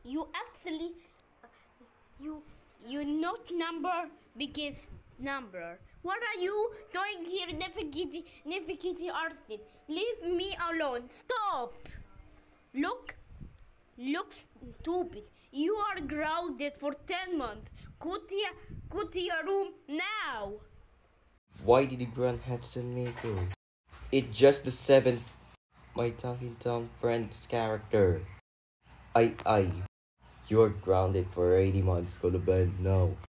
You actually, you not number biggest number. What are you doing here, Nefikiti Artist? Leave me alone. Stop. Look stupid. You are grounded for 10 months. Go to your room now. Why did you grant Hatsune Miku? It's just the seventh my Talking Tom friend's character. You're grounded for 80 months. Go to bed now.